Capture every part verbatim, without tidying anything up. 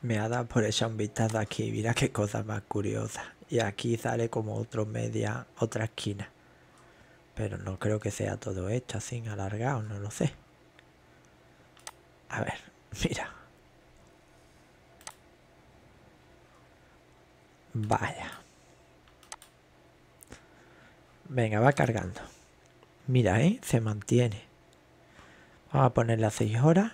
Me ha dado por echar un vistazo aquí. Mira qué cosa más curiosa. Y aquí sale como otro media, otra esquina. Pero no creo que sea todo esto así alargado, no lo sé. A ver, mira. Vaya. Venga, va cargando. Mira, ¿eh? Se mantiene. Vamos a ponerle a seis horas.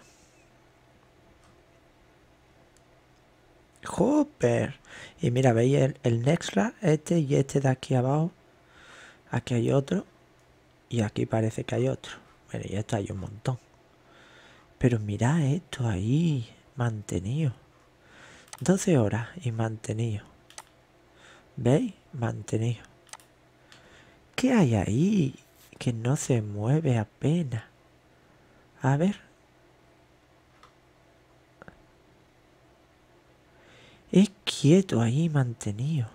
¡Joder! Y mira, veis el, el Nextcloud, este y este de aquí abajo. Aquí hay otro. Y aquí parece que hay otro. Bueno, y esto hay un montón. Pero mirad esto ahí, mantenido. doce horas y mantenido. ¿Veis? Mantenido. ¿Qué hay ahí? Que no se mueve apenas. A ver. Es quieto ahí, mantenido.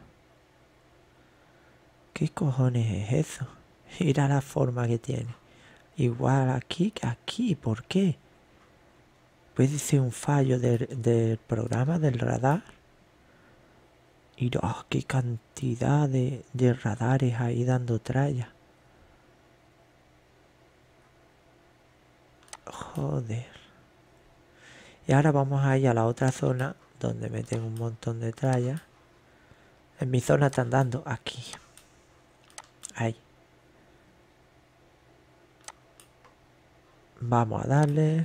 ¿Qué cojones es eso? Mira la forma que tiene. Igual aquí que aquí. ¿Por qué? Puede ser un fallo del, del programa, del radar. Y oh, qué cantidad de, de radares ahí dando tralla. Joder. Y ahora vamos a ir a la otra zona donde meten un montón de trallas. En mi zona están dando aquí. Ahí. Vamos a darle.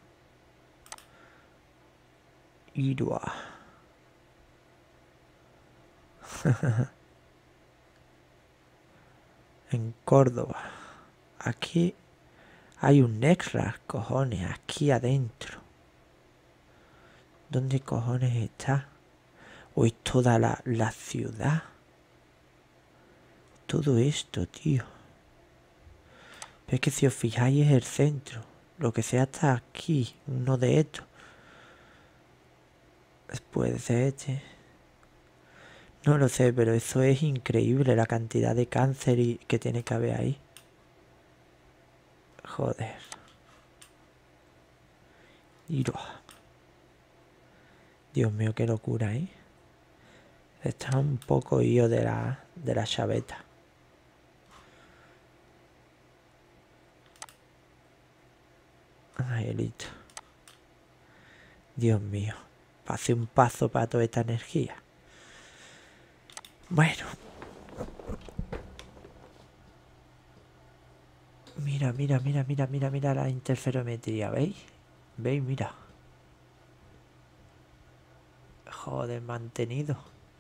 Irua. En Córdoba. Aquí hay un Nextcloud, cojones, aquí adentro. ¿Dónde cojones está? ¿O es toda la, la ciudad? Todo esto, tío. Pero es que si os fijáis es el centro. Lo que sea está aquí, uno de estos. Puede ser este. No lo sé, pero eso es increíble, la cantidad de cáncer y que tiene que haber ahí. Joder. Iroha. Dios mío, qué locura, ¿eh? Está un poco ío de la, de la chaveta. Ay, listo. Dios mío. Pasé un paso para toda esta energía. Bueno. Mira, mira, mira, mira, mira, mira la interferometría, ¿veis? ¿Veis? Mira. Joder, mantenido.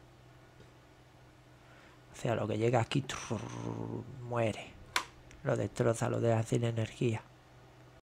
O sea, lo que llega aquí trrr, muere. Lo destroza, lo deja sin energía.